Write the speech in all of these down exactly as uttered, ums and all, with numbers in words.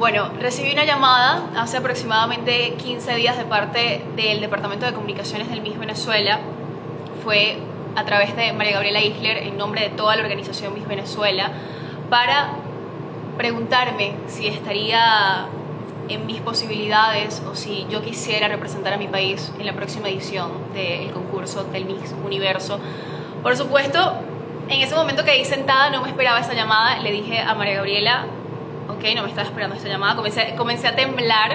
Bueno, recibí una llamada hace aproximadamente quince días de parte del Departamento de Comunicaciones del Miss Venezuela. Fue a través de María Gabriela Isler, en nombre de toda la organización Miss Venezuela, para preguntarme si estaría en mis posibilidades o si yo quisiera representar a mi país en la próxima edición del concurso del Miss Universo. Por supuesto, en ese momento que ahí sentada no me esperaba esa llamada. Le dije a María Gabriela, ok, no me estaba esperando esta llamada. Comencé, comencé a temblar,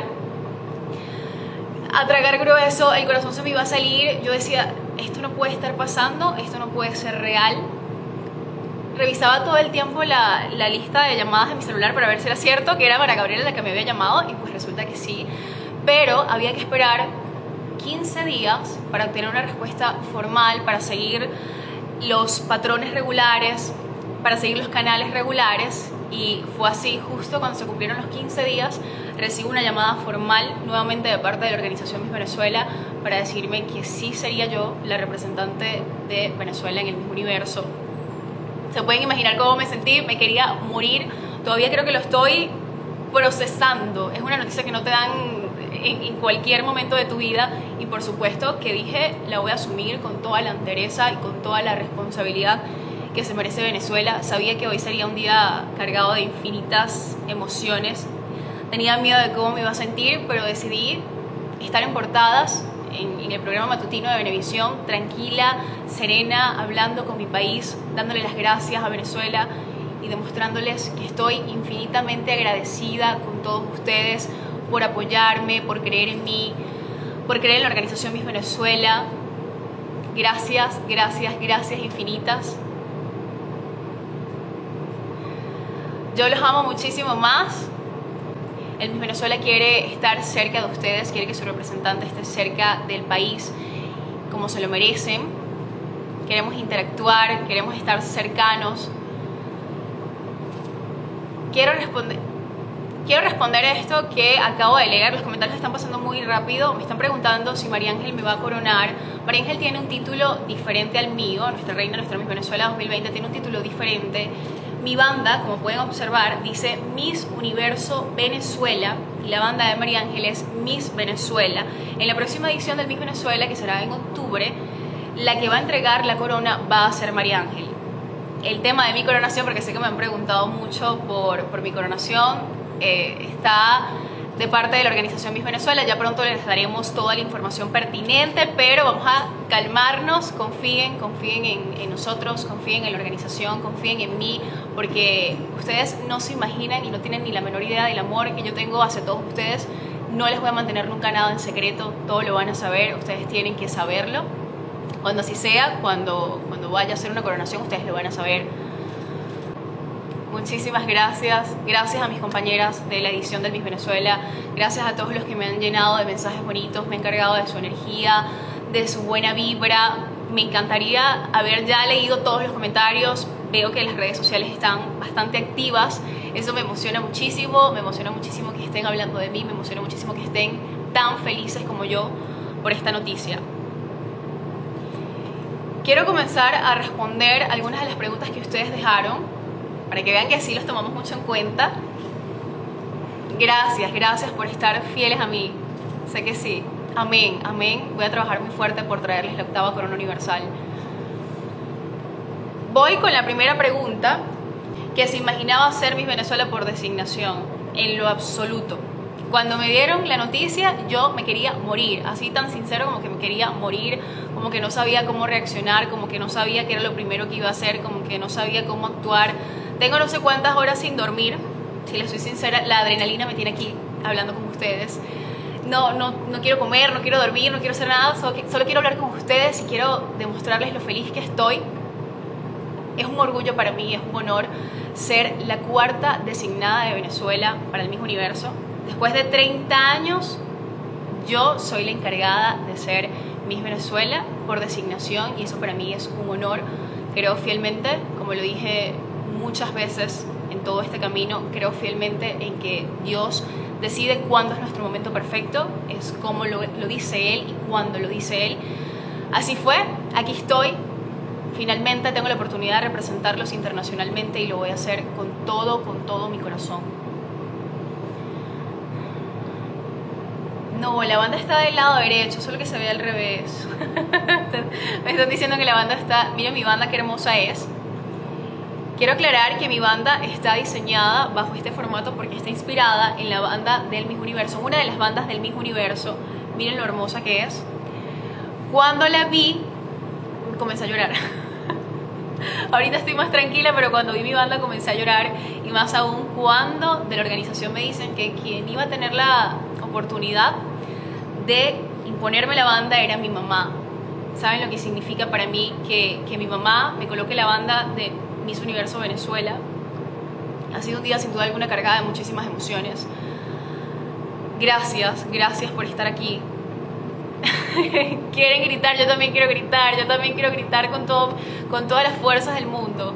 a tragar grueso, el corazón se me iba a salir. Yo decía, esto no puede estar pasando, esto no puede ser real. Revisaba todo el tiempo la, la lista de llamadas de mi celular para ver si era cierto que era María Gabriela la que me había llamado, y pues resulta que sí. Pero había que esperar quince días para obtener una respuesta formal, para seguir los patrones regulares, para seguir los canales regulares. Y fue así. Justo cuando se cumplieron los quince días, recibo una llamada formal nuevamente de parte de la organización Miss Venezuela para decirme que sí sería yo la representante de Venezuela en el Miss Universo. Se pueden imaginar cómo me sentí, me quería morir. Todavía creo que lo estoy procesando. Es una noticia que no te dan en, en cualquier momento de tu vida, y por supuesto que dije, la voy a asumir con toda la entereza y con toda la responsabilidad que se merece Venezuela. Sabía que hoy sería un día cargado de infinitas emociones. Tenía miedo de cómo me iba a sentir, pero decidí estar en portadas en, en el programa matutino de Venevisión, tranquila, serena, hablando con mi país, dándole las gracias a Venezuela y demostrándoles que estoy infinitamente agradecida con todos ustedes por apoyarme, por creer en mí, por creer en la organización Miss Venezuela. Gracias, gracias, gracias infinitas. Yo los amo muchísimo más. El Miss Venezuela quiere estar cerca de ustedes, quiere que su representante esté cerca del país como se lo merecen. Queremos interactuar, queremos estar cercanos. Quiero responder, quiero responder esto que acabo de leer. Los comentarios están pasando muy rápido. Me están preguntando si María Ángel me va a coronar. María Ángel tiene un título diferente al mío. Nuestra reina, nuestra Miss Venezuela dos mil veinte, tiene un título diferente. Mi banda, como pueden observar, dice Miss Universo Venezuela, y la banda de María Ángel es Miss Venezuela. En la próxima edición del Miss Venezuela, que será en octubre, la que va a entregar la corona va a ser María Ángel. El tema de mi coronación, porque sé que me han preguntado mucho por, por mi coronación, eh, está de parte de la organización Miss Venezuela. Ya pronto les daremos toda la información pertinente, pero vamos a calmarnos. Confíen, confíen en, en nosotros, confíen en la organización, confíen en mí, porque ustedes no se imaginan y no tienen ni la menor idea del amor que yo tengo hacia todos ustedes. No les voy a mantener nunca nada en secreto, todo lo van a saber, ustedes tienen que saberlo. Cuando así sea, cuando, cuando vaya a hacer una coronación, ustedes lo van a saber. Muchísimas gracias, gracias a mis compañeras de la edición del Miss Venezuela, gracias a todos los que me han llenado de mensajes bonitos, me han cargado de su energía, de su buena vibra. Me encantaría haber ya leído todos los comentarios. Veo que las redes sociales están bastante activas, eso me emociona muchísimo, me emociona muchísimo que estén hablando de mí, me emociona muchísimo que estén tan felices como yo por esta noticia. Quiero comenzar a responder algunas de las preguntas que ustedes dejaron, para que vean que sí los tomamos mucho en cuenta. Gracias, gracias por estar fieles a mí. Sé que sí. Amén, amén. Voy a trabajar muy fuerte por traerles la octava corona universal. Voy con la primera pregunta, que se imaginaba ser Miss Venezuela por designación. En lo absoluto. Cuando me dieron la noticia, yo me quería morir. Así tan sincero, como que me quería morir, como que no sabía cómo reaccionar, como que no sabía qué era lo primero que iba a hacer, como que no sabía cómo actuar. Tengo no sé cuántas horas sin dormir, si les soy sincera, la adrenalina me tiene aquí hablando con ustedes. No, no, no quiero comer, no quiero dormir, no quiero hacer nada, solo, solo quiero hablar con ustedes y quiero demostrarles lo feliz que estoy. Es un orgullo para mí, es un honor ser la cuarta designada de Venezuela para el Miss Universo. Después de treinta años, yo soy la encargada de ser Miss Venezuela por designación, y eso para mí es un honor. Creo fielmente, como lo dije muchas veces en todo este camino, creo fielmente en que Dios decide cuándo es nuestro momento perfecto, es como lo, lo dice Él y cuándo lo dice Él. Así fue, aquí estoy. Finalmente tengo la oportunidad de representarlos internacionalmente y lo voy a hacer con todo, con todo mi corazón. No, la banda está del lado derecho, solo que se ve al revés. Me están diciendo que la banda está... Miren mi banda, qué hermosa es. Quiero aclarar que mi banda está diseñada bajo este formato porque está inspirada en la banda del Miss Universo, una de las bandas del Miss Universo. Miren lo hermosa que es. Cuando la vi, comencé a llorar. Ahorita estoy más tranquila, pero cuando vi mi banda comencé a llorar. Y más aún cuando de la organización me dicen que quien iba a tener la oportunidad de imponerme la banda era mi mamá. ¿Saben lo que significa para mí que, que mi mamá me coloque la banda de Miss Universo Venezuela? Ha sido un día sin duda alguna cargada de muchísimas emociones. Gracias, gracias por estar aquí. Quieren gritar, yo también quiero gritar, yo también quiero gritar con, todo, con todas las fuerzas del mundo.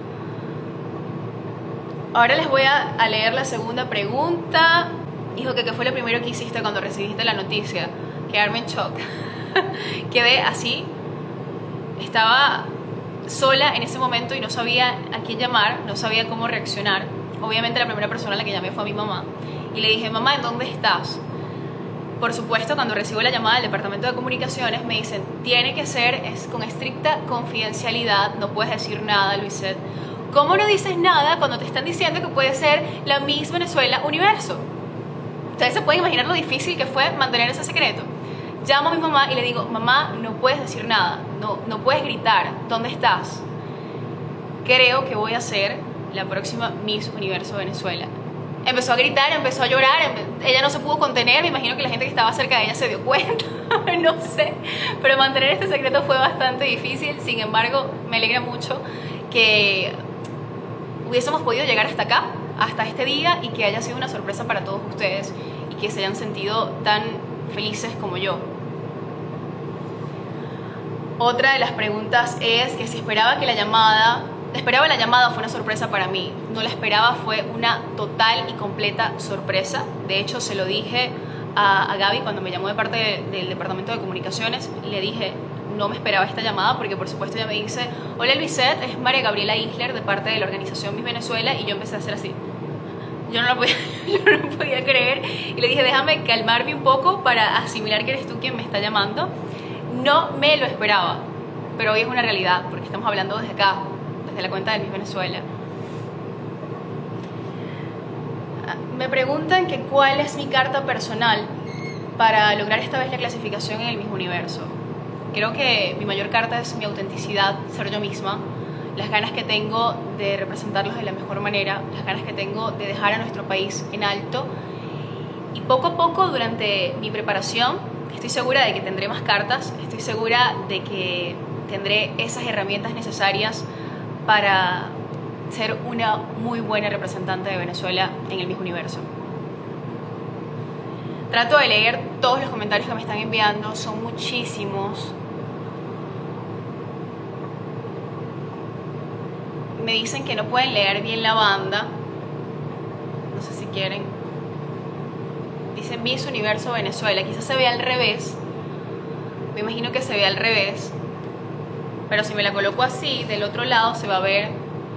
Ahora les voy a, a leer la segunda pregunta. Dijo que qué fue lo primero que hiciste cuando recibiste la noticia. Quedarme en shock. Quedé así. Estaba sola en ese momento y no sabía a quién llamar, no sabía cómo reaccionar. Obviamente la primera persona a la que llamé fue a mi mamá. Y le dije, mamá, ¿en dónde estás? Por supuesto, cuando recibo la llamada del Departamento de Comunicaciones, me dicen, tiene que ser es con estricta confidencialidad, no puedes decir nada, Luisette. ¿Cómo no dices nada cuando te están diciendo que puede ser la Miss Venezuela Universo? Ustedes se pueden imaginar lo difícil que fue mantener ese secreto. Llamo a mi mamá y le digo, mamá, no puedes decir nada, no, no puedes gritar, ¿dónde estás? Creo que voy a ser la próxima Miss Universo Venezuela. Empezó a gritar, empezó a llorar, ella no se pudo contener, me imagino que la gente que estaba cerca de ella se dio cuenta, no sé, pero mantener este secreto fue bastante difícil. Sin embargo, me alegra mucho que hubiésemos podido llegar hasta acá, hasta este día, y que haya sido una sorpresa para todos ustedes y que se hayan sentido tan felices como yo. Otra de las preguntas es que si esperaba que la llamada... Esperaba la llamada, fue una sorpresa para mí. No la esperaba, fue una total y completa sorpresa. De hecho, se lo dije a, a Gaby cuando me llamó de parte de, del Departamento de Comunicaciones. Le dije, no me esperaba esta llamada porque por supuesto ella me dice, hola Luisette, es María Gabriela Isler de parte de la organización Miss Venezuela. Y yo empecé a hacer así. Yo no, lo podía, yo no lo podía creer. Y le dije, déjame calmarme un poco para asimilar que eres tú quien me está llamando. No me lo esperaba, pero hoy es una realidad porque estamos hablando desde acá, desde la cuenta de Miss Venezuela. Me preguntan que cuál es mi carta personal para lograr esta vez la clasificación en el Miss Universo. Creo que mi mayor carta es mi autenticidad, ser yo misma, las ganas que tengo de representarlos de la mejor manera, las ganas que tengo de dejar a nuestro país en alto. Y poco a poco durante mi preparación estoy segura de que tendré más cartas, estoy segura de que tendré esas herramientas necesarias para ser una muy buena representante de Venezuela en el Miss Universo. Trato de leer todos los comentarios que me están enviando, son muchísimos. Me dicen que no pueden leer bien la banda, no sé si quieren. Dice Miss Universo Venezuela, quizás se ve al revés, me imagino que se ve al revés. Pero si me la coloco así, del otro lado se va a ver,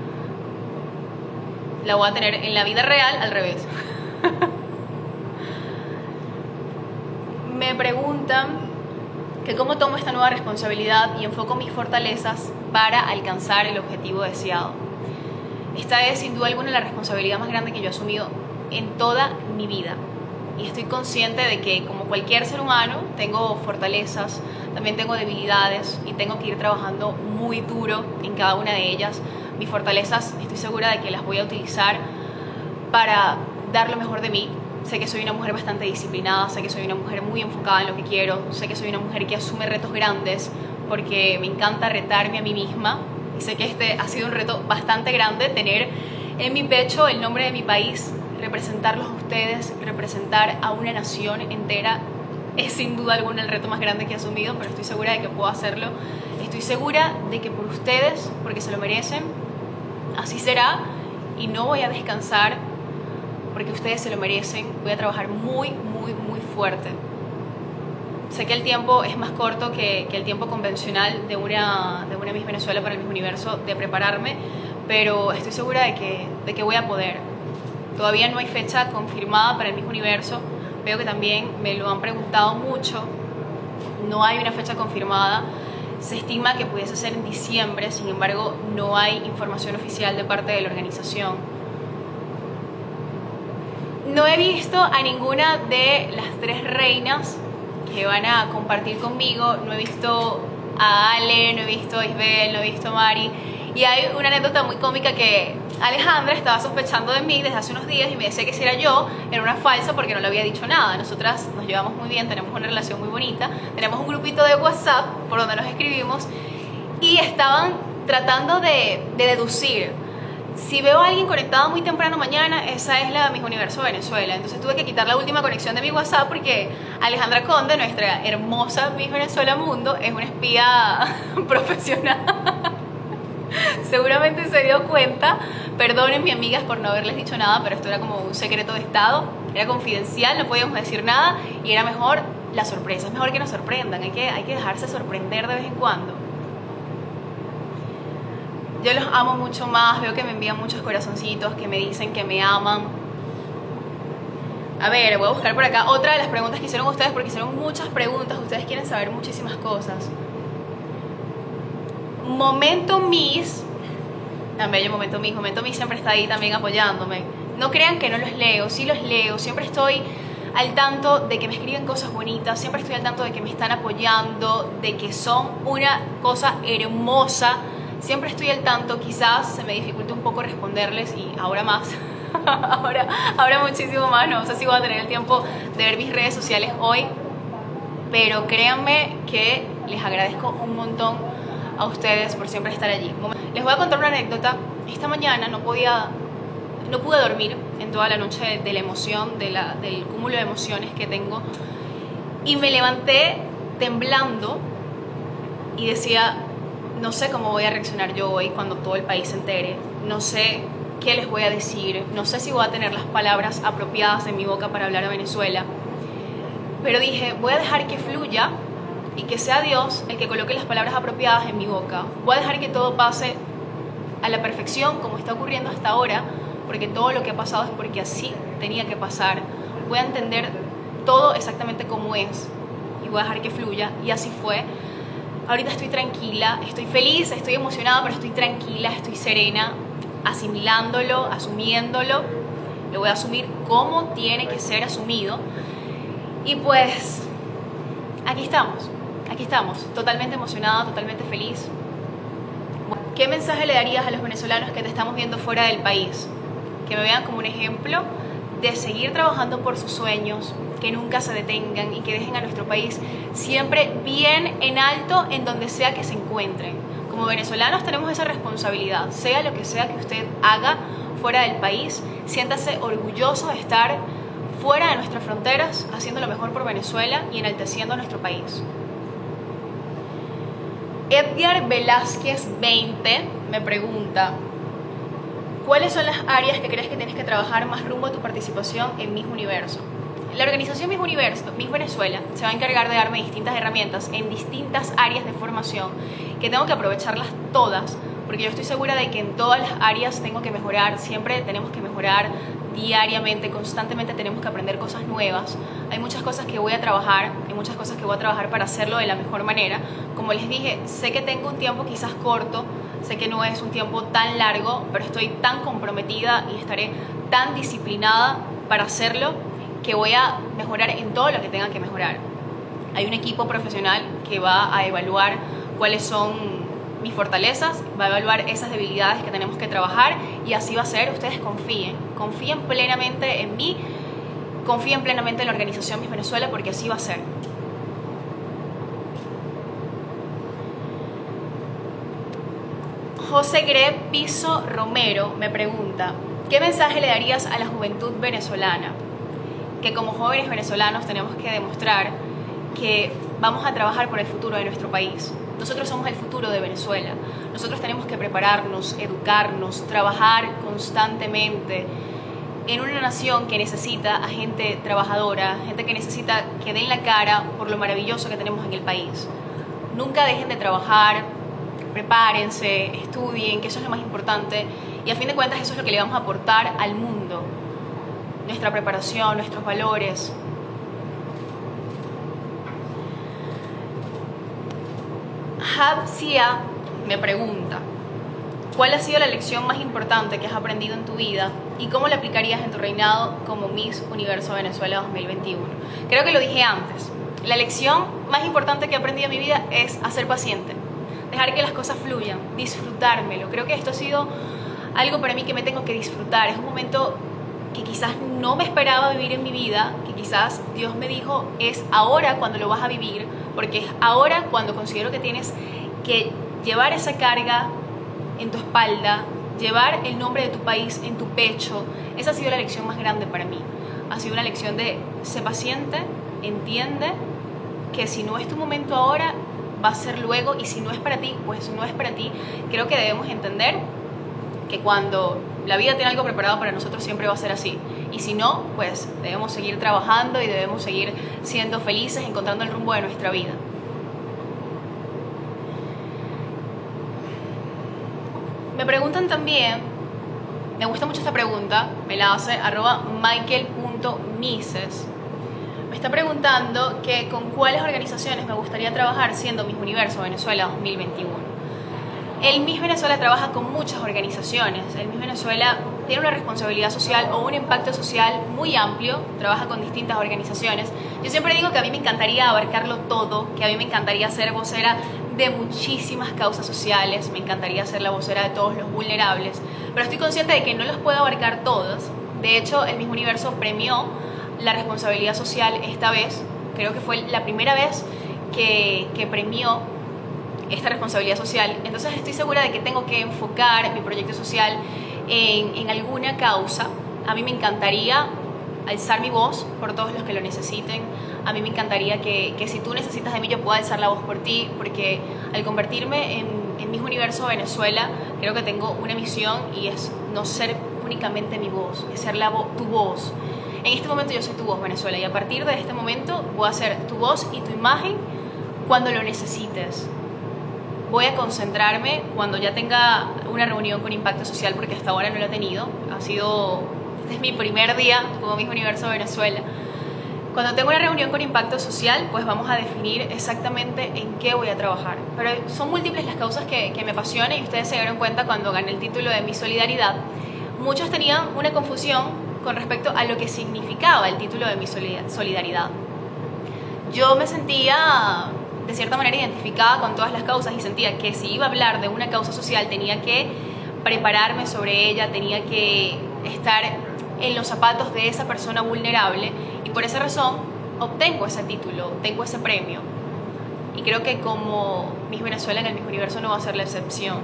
la voy a tener en la vida real al revés. Me preguntan que cómo tomo esta nueva responsabilidad y enfoco mis fortalezas para alcanzar el objetivo deseado. Esta es sin duda alguna la responsabilidad más grande que yo he asumido en toda mi vida. Y estoy consciente de que como cualquier ser humano tengo fortalezas, también tengo debilidades y tengo que ir trabajando muy duro en cada una de ellas. Mis fortalezas estoy segura de que las voy a utilizar para dar lo mejor de mí. Sé que soy una mujer bastante disciplinada, sé que soy una mujer muy enfocada en lo que quiero, sé que soy una mujer que asume retos grandes porque me encanta retarme a mí misma. Y sé que este ha sido un reto bastante grande, tener en mi pecho el nombre de mi país, representarlos a ustedes, representar a una nación entera. Es sin duda alguna el reto más grande que he asumido, pero estoy segura de que puedo hacerlo. Estoy segura de que por ustedes, porque se lo merecen, así será. Y no voy a descansar porque ustedes se lo merecen. Voy a trabajar muy, muy, muy fuerte. Sé que el tiempo es más corto que, que el tiempo convencional de una, de una Miss Venezuela para el Miss Universo, de prepararme, pero estoy segura de que, de que voy a poder. Todavía no hay fecha confirmada para el Miss Universo, veo que también me lo han preguntado mucho. No hay una fecha confirmada. Se estima que pudiese ser en diciembre, sin embargo, no hay información oficial de parte de la organización. No he visto a ninguna de las tres reinas que van a compartir conmigo. No he visto a Ale, no he visto a Isabel, no he visto a Mari. Y hay una anécdota muy cómica que Alejandra estaba sospechando de mí desde hace unos días y me decía que si era yo, era una falsa porque no le había dicho nada. Nosotras nos llevamos muy bien, tenemos una relación muy bonita, tenemos un grupito de WhatsApp por donde nos escribimos y estaban tratando de, de deducir. Si veo a alguien conectado muy temprano mañana, esa es la Miss Universo Venezuela. Entonces tuve que quitar la última conexión de mi WhatsApp porque Alejandra Conde, nuestra hermosa Miss Venezuela Mundo, es una espía profesional. Seguramente se dio cuenta. Perdonen, mis amigas, por no haberles dicho nada, pero esto era como un secreto de estado, era confidencial, no podíamos decir nada y era mejor la sorpresa. Es mejor que nos sorprendan, hay que, hay que dejarse sorprender de vez en cuando. Yo los amo mucho más, veo que me envían muchos corazoncitos, que me dicen que me aman. A ver, voy a buscar por acá otra de las preguntas que hicieron ustedes, porque hicieron muchas preguntas, ustedes quieren saber muchísimas cosas. Momento Miss, también yo Momento Miss, Momento Miss siempre está ahí también apoyándome. No crean que no los leo, sí los leo, siempre estoy al tanto de que me escriben cosas bonitas, siempre estoy al tanto de que me están apoyando, de que son una cosa hermosa. Siempre estoy al tanto, quizás se me dificulte un poco responderles y ahora más, ahora, ahora muchísimo más, no sé si voy a tener el tiempo de ver mis redes sociales hoy, pero créanme que les agradezco un montón a ustedes por siempre estar allí. Les voy a contar una anécdota. Esta mañana no podía, no pude dormir en toda la noche de, de la emoción, de la, del cúmulo de emociones que tengo y me levanté temblando y decía, no sé cómo voy a reaccionar yo hoy cuando todo el país se entere, no sé qué les voy a decir, no sé si voy a tener las palabras apropiadas en mi boca para hablar a Venezuela, pero dije, voy a dejar que fluya y que sea Dios el que coloque las palabras apropiadas en mi boca. Voy a dejar que todo pase a la perfección como está ocurriendo hasta ahora, porque todo lo que ha pasado es porque así tenía que pasar. Voy a entender todo exactamente como es y voy a dejar que fluya, y así fue. Ahorita estoy tranquila, estoy feliz, estoy emocionada, pero estoy tranquila, estoy serena, asimilándolo, asumiéndolo. Lo voy a asumir como tiene que ser asumido. Y pues, aquí estamos, aquí estamos, totalmente emocionada, totalmente feliz. ¿Qué mensaje le darías a los venezolanos que te estamos viendo fuera del país? Que me vean como un ejemplo de seguir trabajando por sus sueños, que nunca se detengan y que dejen a nuestro país siempre bien en alto en donde sea que se encuentren. Como venezolanos tenemos esa responsabilidad, sea lo que sea que usted haga fuera del país, siéntase orgulloso de estar fuera de nuestras fronteras, haciendo lo mejor por Venezuela y enalteciendo a nuestro país. Edgar Velázquez veinte me pregunta, ¿cuáles son las áreas que crees que tienes que trabajar más rumbo a tu participación en Miss Universo? La organización Miss Universo, Miss Venezuela, se va a encargar de darme distintas herramientas en distintas áreas de formación que tengo que aprovecharlas todas, porque yo estoy segura de que en todas las áreas tengo que mejorar, siempre tenemos que mejorar diariamente, constantemente tenemos que aprender cosas nuevas. Hay muchas cosas que voy a trabajar, hay muchas cosas que voy a trabajar para hacerlo de la mejor manera. Como les dije, sé que tengo un tiempo quizás corto, sé que no es un tiempo tan largo, pero estoy tan comprometida y estaré tan disciplinada para hacerlo que voy a mejorar en todo lo que tenga que mejorar. Hay un equipo profesional que va a evaluar cuáles son mis fortalezas, va a evaluar esas debilidades que tenemos que trabajar y así va a ser. Ustedes confíen, confíen plenamente en mí, confíen plenamente en la organización Miss Venezuela, porque así va a ser. José Gre Piso Romero me pregunta, ¿qué mensaje le darías a la juventud venezolana? Que como jóvenes venezolanos tenemos que demostrar que vamos a trabajar por el futuro de nuestro país. Nosotros somos el futuro de Venezuela. Nosotros tenemos que prepararnos, educarnos, trabajar constantemente en una nación que necesita a gente trabajadora, gente que necesita que den la cara por lo maravilloso que tenemos en el país. Nunca dejen de trabajar, prepárense, estudien, que eso es lo más importante, y a fin de cuentas eso es lo que le vamos a aportar al mundo. Nuestra preparación, nuestros valores, Hapsia me pregunta: ¿cuál ha sido la lección más importante que has aprendido en tu vida y cómo la aplicarías en tu reinado como Miss Universo Venezuela dos mil veintiuno? Creo que lo dije antes. La lección más importante que he aprendido en mi vida es a ser paciente, dejar que las cosas fluyan, disfrutármelo. Creo que esto ha sido algo para mí que me tengo que disfrutar. Es un momento que quizás no me esperaba vivir en mi vida, que quizás Dios me dijo, es ahora cuando lo vas a vivir, porque es ahora cuando considero que tienes que llevar esa carga en tu espalda, llevar el nombre de tu país en tu pecho. Esa ha sido la lección más grande para mí. Ha sido una lección de ser paciente, entiende que si no es tu momento ahora, va a ser luego, y si no es para ti, pues no es para ti. Creo que debemos entender que cuando la vida tiene algo preparado para nosotros siempre va a ser así, y si no, pues debemos seguir trabajando y debemos seguir siendo felices, encontrando el rumbo de nuestra vida. Me preguntan también, me gusta mucho esta pregunta, me la hace arroba michael punto mises. Me está preguntando que con cuáles organizaciones me gustaría trabajar siendo Miss Universo Venezuela dos mil veintiuno. El Miss Venezuela trabaja con muchas organizaciones. El Miss Venezuela tiene una responsabilidad social o un impacto social muy amplio, trabaja con distintas organizaciones. Yo siempre digo que a mí me encantaría abarcarlo todo, que a mí me encantaría ser vocera de muchísimas causas sociales, me encantaría ser la vocera de todos los vulnerables, pero estoy consciente de que no los puedo abarcar todos. De hecho, el Miss Universo premió la responsabilidad social esta vez. Creo que fue la primera vez que, que premió esta responsabilidad social. Entonces estoy segura de que tengo que enfocar mi proyecto social en, en alguna causa. A mí me encantaría alzar mi voz por todos los que lo necesiten. A mí me encantaría que, que si tú necesitas de mí, yo pueda alzar la voz por ti, porque al convertirme en, en Miss Universo Venezuela, creo que tengo una misión, y es no ser únicamente mi voz, es ser la vo tu voz. En este momento yo soy tu voz, Venezuela, y a partir de este momento voy a ser tu voz y tu imagen cuando lo necesites. Voy a concentrarme cuando ya tenga una reunión con impacto social, porque hasta ahora no lo he tenido. Ha sido, este es mi primer día como Miss Universo Venezuela. Cuando tengo una reunión con impacto social, pues vamos a definir exactamente en qué voy a trabajar. Pero son múltiples las causas que, que me apasionan, y ustedes se dieron cuenta cuando gané el título de Miss Solidaridad. Muchos tenían una confusión con respecto a lo que significaba el título de Miss Solidaridad. Yo me sentía de cierta manera identificada con todas las causas, y sentía que si iba a hablar de una causa social tenía que prepararme sobre ella, tenía que estar en los zapatos de esa persona vulnerable, y por esa razón obtengo ese título, obtengo ese premio, y creo que como Miss Venezuela en el Miss Universo no va a ser la excepción.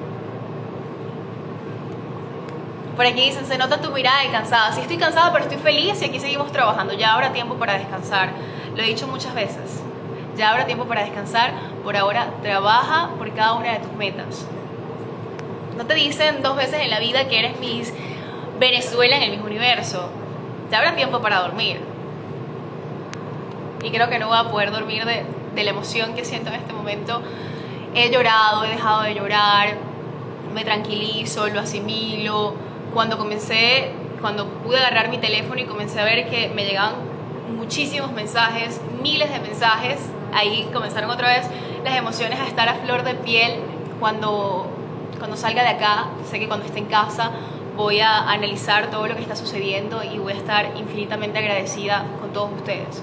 Por aquí dicen, se nota tu mirada de cansada. Sí, estoy cansada, pero estoy feliz, y aquí seguimos trabajando. Ya habrá tiempo para descansar, lo he dicho muchas veces. Ya habrá tiempo para descansar. Por ahora, trabaja por cada una de tus metas. No te dicen dos veces en la vida que eres Miss Venezuela en el Miss Universo. Ya habrá tiempo para dormir. Y creo que no voy a poder dormir de, de la emoción que siento en este momento. He llorado, he dejado de llorar, me tranquilizo, lo asimilo. Cuando comencé, cuando pude agarrar mi teléfono y comencé a ver que me llegaban muchísimos mensajes, miles de mensajes, ahí comenzaron otra vez las emociones a estar a flor de piel. Cuando, cuando salga de acá, sé que cuando esté en casa voy a analizar todo lo que está sucediendo y voy a estar infinitamente agradecida con todos ustedes.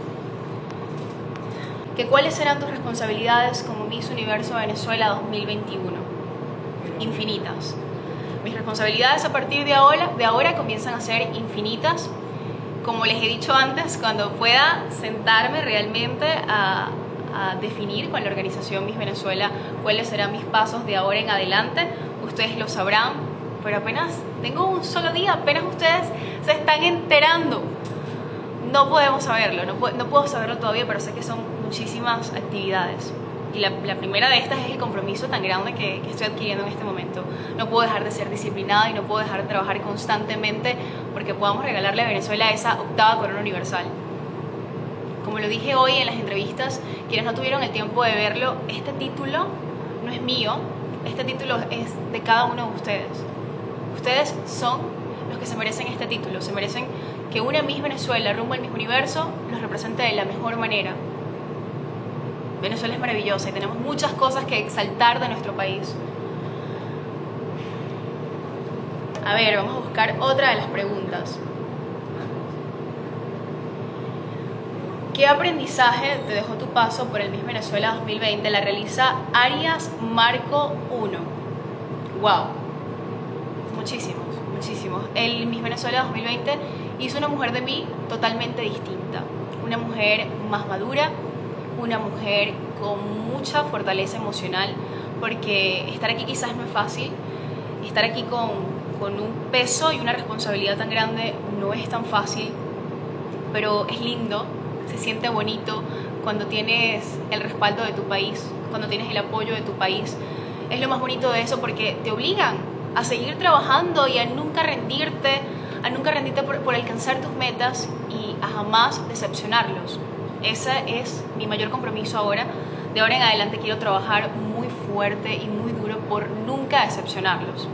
¿Que cuáles serán tus responsabilidades como Miss Universo Venezuela dos mil veintiuno? Infinitas. Mis responsabilidades a partir de ahora, de ahora comienzan a ser infinitas. Como les he dicho antes, cuando pueda sentarme realmente a, a definir con la organización Miss Venezuela cuáles serán mis pasos de ahora en adelante, ustedes lo sabrán, pero apenas tengo un solo día, apenas ustedes se están enterando. No podemos saberlo, no, no puedo saberlo todavía, pero sé que son muchísimas actividades. Y la, la primera de estas es el compromiso tan grande que, que estoy adquiriendo en este momento. No puedo dejar de ser disciplinada y no puedo dejar de trabajar constantemente porque podamos regalarle a Venezuela esa octava corona universal. Como lo dije hoy en las entrevistas, quienes no tuvieron el tiempo de verlo, este título no es mío, este título es de cada uno de ustedes. Ustedes son los que se merecen este título, se merecen que una Miss Venezuela rumbo al Miss Universo los represente de la mejor manera. Venezuela es maravillosa y tenemos muchas cosas que exaltar de nuestro país. A ver, vamos a buscar otra de las preguntas. ¿Qué aprendizaje te dejó tu paso por el Miss Venezuela dos mil veinte? La realiza Arias Marco uno. Wow, muchísimos, muchísimos. El Miss Venezuela dos mil veinte hizo una mujer de mí totalmente distinta. Una mujer más madura, una mujer con mucha fortaleza emocional, porque estar aquí quizás no es fácil. Estar aquí con, con un peso y una responsabilidad tan grande no es tan fácil, pero es lindo. Se siente bonito cuando tienes el respaldo de tu país, cuando tienes el apoyo de tu país. Es lo más bonito de eso, porque te obligan a seguir trabajando y a nunca rendirte, a nunca rendirte por, por alcanzar tus metas y a jamás decepcionarlos. Ese es mi mayor compromiso ahora. De ahora en adelante quiero trabajar muy fuerte y muy duro por nunca decepcionarlos.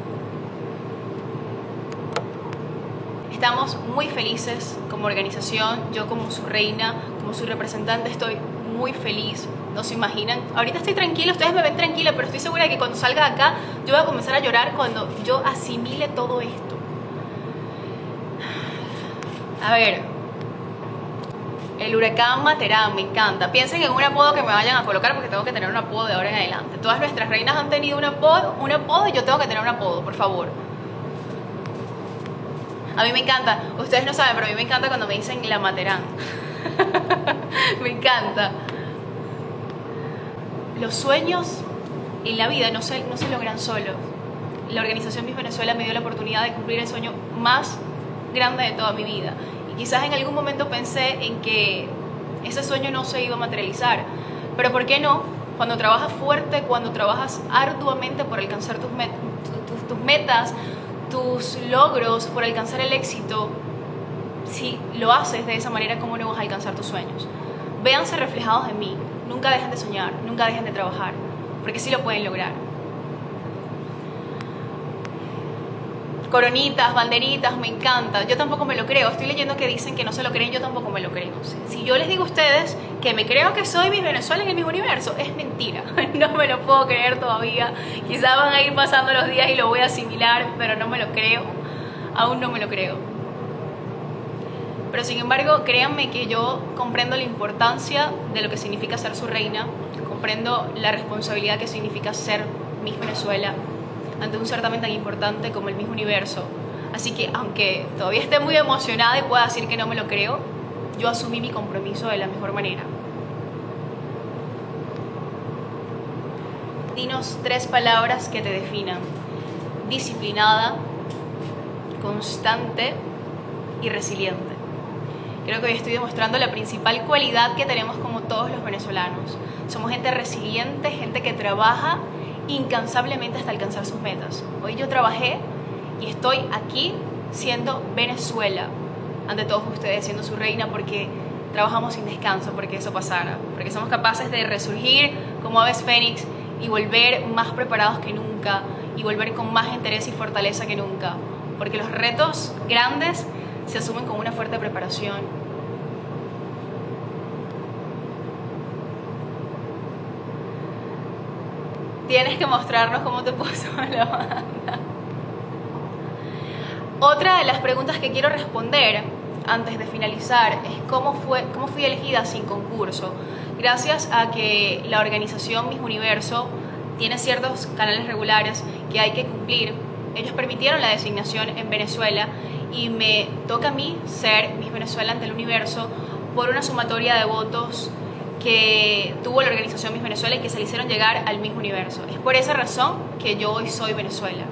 Estamos muy felices como organización, yo como su reina, como su representante estoy muy feliz, no se imaginan. Ahorita estoy tranquila, ustedes me ven tranquila, pero estoy segura de que cuando salga de acá yo voy a comenzar a llorar cuando yo asimile todo esto. A ver, el huracán Materán, me encanta. Piensen en un apodo que me vayan a colocar, porque tengo que tener un apodo de ahora en adelante. Todas nuestras reinas han tenido un apodo, un apodo y yo tengo que tener un apodo, por favor. A mí me encanta, ustedes no saben, pero a mí me encanta cuando me dicen la Materán. Me encanta. Los sueños en la vida no se, no se logran solos. La organización Miss Venezuela me dio la oportunidad de cumplir el sueño más grande de toda mi vida. Y quizás en algún momento pensé en que ese sueño no se iba a materializar. Pero ¿por qué no? Cuando trabajas fuerte, cuando trabajas arduamente por alcanzar tus, met tus, tus metas, tus logros, por alcanzar el éxito, si lo haces de esa manera, ¿cómo no vas a alcanzar tus sueños? Véanse reflejados en mí, nunca dejen de soñar, nunca dejen de trabajar, porque sí lo pueden lograr. Coronitas, banderitas, me encanta. Yo tampoco me lo creo. Estoy leyendo que dicen que no se lo creen, yo tampoco me lo creo. Si yo les digo a ustedes que me creo que soy Miss Venezuela en el mismo universo, es mentira. No me lo puedo creer todavía. Quizás van a ir pasando los días y lo voy a asimilar, pero no me lo creo. Aún no me lo creo. Pero sin embargo, créanme que yo comprendo la importancia de lo que significa ser su reina. Comprendo la responsabilidad que significa ser Miss Venezuela ante un certamen tan importante como el Miss Universo. Así que aunque todavía esté muy emocionada y pueda decir que no me lo creo, yo asumí mi compromiso de la mejor manera. Dinos tres palabras que te definan: disciplinada, constante y resiliente. Creo que hoy estoy demostrando la principal cualidad que tenemos como todos los venezolanos. Somos gente resiliente, gente que trabaja incansablemente hasta alcanzar sus metas. Hoy yo trabajé y estoy aquí siendo Venezuela ante todos ustedes, siendo su reina, porque trabajamos sin descanso, porque eso pasara, porque somos capaces de resurgir como aves fénix y volver más preparados que nunca y volver con más interés y fortaleza que nunca, porque los retos grandes se asumen con una fuerte preparación. Tienes que mostrarnos cómo te puso la banda. Otra de las preguntas que quiero responder antes de finalizar es cómo, fue, cómo fui elegida sin concurso. Gracias a que la organización Miss Universo tiene ciertos canales regulares que hay que cumplir, ellos permitieron la designación en Venezuela y me toca a mí ser Miss Venezuela ante el universo por una sumatoria de votos que tuvo la organización Miss Venezuela y que se le hicieron llegar al Miss Universo. Es por esa razón que yo hoy soy Venezuela.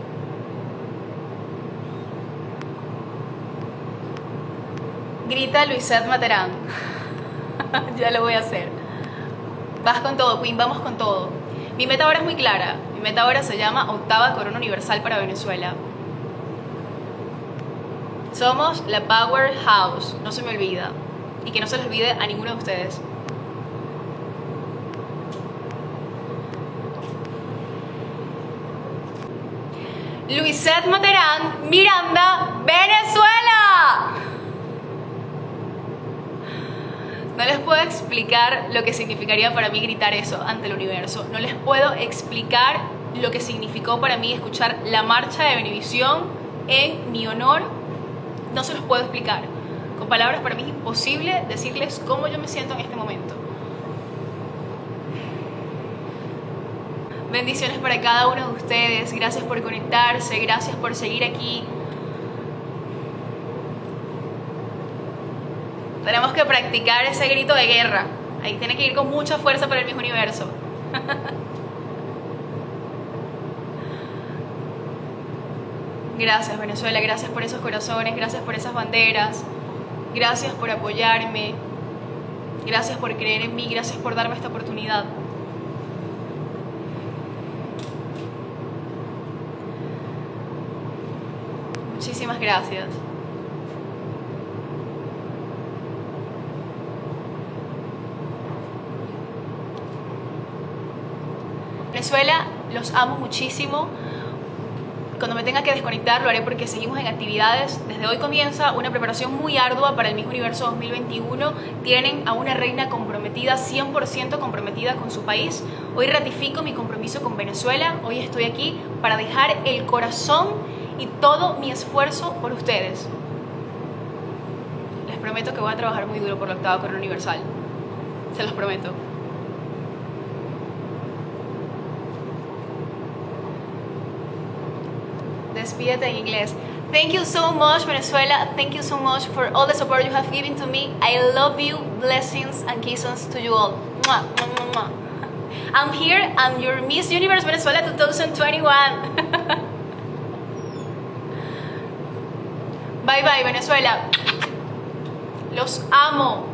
Grita Luisette Materán. Ya lo voy a hacer. Vas con todo, Queen, vamos con todo. Mi meta ahora es muy clara. Mi meta ahora se llama octava corona universal para Venezuela. Somos la Powerhouse, no se me olvida. Y que no se les olvide a ninguno de ustedes. Luisette Materán, Miranda, Venezuela. No les puedo explicar lo que significaría para mí gritar eso ante el universo. No les puedo explicar lo que significó para mí escuchar la marcha de Venevisión en mi honor. No se los puedo explicar. Con palabras para mí es imposible decirles cómo yo me siento en este momento. Bendiciones para cada uno de ustedes. Gracias por conectarse, gracias por seguir aquí. Tenemos que practicar ese grito de guerra. Ahí tiene que ir con mucha fuerza para el mismo universo. Gracias, Venezuela, gracias por esos corazones, gracias por esas banderas, gracias por apoyarme, gracias por creer en mí, gracias por darme esta oportunidad. Muchísimas gracias. Venezuela, los amo muchísimo. Cuando me tenga que desconectar lo haré porque seguimos en actividades. Desde hoy comienza una preparación muy ardua para el Miss Universo dos mil veintiuno. Tienen a una reina comprometida, cien por ciento comprometida con su país. Hoy ratifico mi compromiso con Venezuela. Hoy estoy aquí para dejar el corazón y todo mi esfuerzo por ustedes. Les prometo que voy a trabajar muy duro por la octava corona universal. Se los prometo. Despídete en inglés. Thank you so much, Venezuela. Thank you so much for all the support you have given to me. I love you. Blessings and kisses to you all. Mwah, mwah, mwah. I'm here. I'm your Miss Universe Venezuela twenty twenty-one. Bye bye, Venezuela. Los amo.